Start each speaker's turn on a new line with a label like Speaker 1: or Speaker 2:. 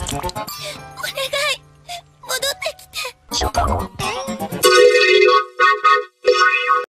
Speaker 1: お願い戻ってきて。